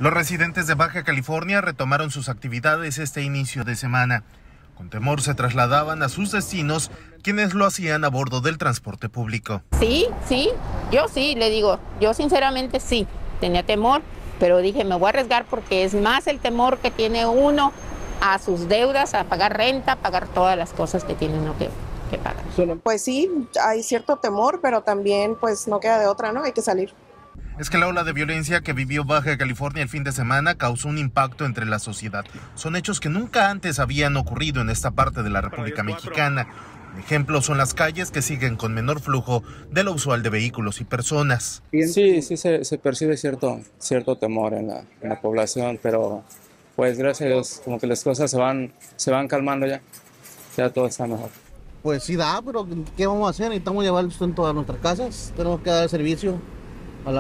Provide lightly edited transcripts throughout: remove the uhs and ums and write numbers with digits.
Los residentes de Baja California retomaron sus actividades este inicio de semana. Con temor se trasladaban a sus destinos quienes lo hacían a bordo del transporte público. Sí, yo sí, le digo, yo sinceramente sí, tenía temor, pero dije me voy a arriesgar porque es más el temor que tiene uno a sus deudas, a pagar renta, a pagar todas las cosas que tiene uno que pagar. Pues sí, hay cierto temor, pero también pues no queda de otra, ¿no? Hay que salir. Es que la ola de violencia que vivió Baja California el fin de semana causó un impacto entre la sociedad. Son hechos que nunca antes habían ocurrido en esta parte de la República Mexicana. Un ejemplo son las calles que siguen con menor flujo de lo usual de vehículos y personas. Sí, se percibe cierto temor en la población, pero pues gracias a Dios como que las cosas se van calmando ya todo está mejor. Pues sí da, pero ¿qué vamos a hacer? Necesitamos llevar el sustento a nuestras casas, tenemos que dar servicio a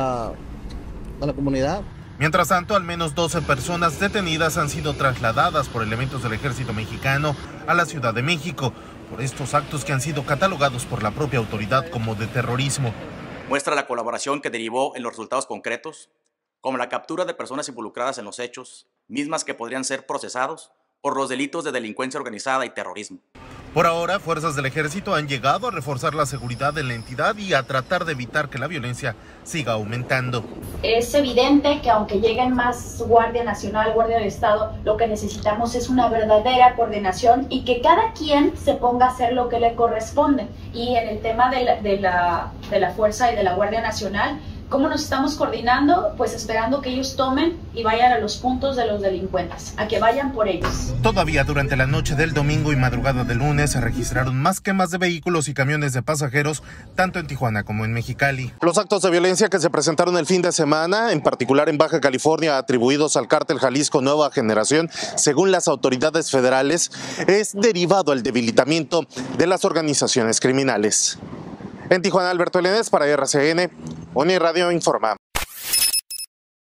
la comunidad. Mientras tanto, al menos 12 personas detenidas han sido trasladadas por elementos del ejército mexicano a la Ciudad de México por estos actos que han sido catalogados por la propia autoridad como de terrorismo. Muestra la colaboración que derivó en los resultados concretos, como la captura de personas involucradas en los hechos, mismas que podrían ser procesados por los delitos de delincuencia organizada y terrorismo. Por ahora, fuerzas del ejército han llegado a reforzar la seguridad de la entidad y a tratar de evitar que la violencia siga aumentando. Es evidente que aunque lleguen más Guardia Nacional, Guardia del Estado, lo que necesitamos es una verdadera coordinación y que cada quien se ponga a hacer lo que le corresponde. Y en el tema de la Fuerza y de la Guardia Nacional, ¿cómo nos estamos coordinando? Pues esperando que ellos tomen y vayan a los puntos de los delincuentes, a que vayan por ellos. Todavía durante la noche del domingo y madrugada del lunes se registraron más quemas de vehículos y camiones de pasajeros, tanto en Tijuana como en Mexicali. Los actos de violencia que se presentaron el fin de semana, en particular en Baja California, atribuidos al cártel Jalisco Nueva Generación, según las autoridades federales, es derivado al debilitamiento de las organizaciones criminales. En Tijuana, Alberto Elenes para RCN, Uniradio informa.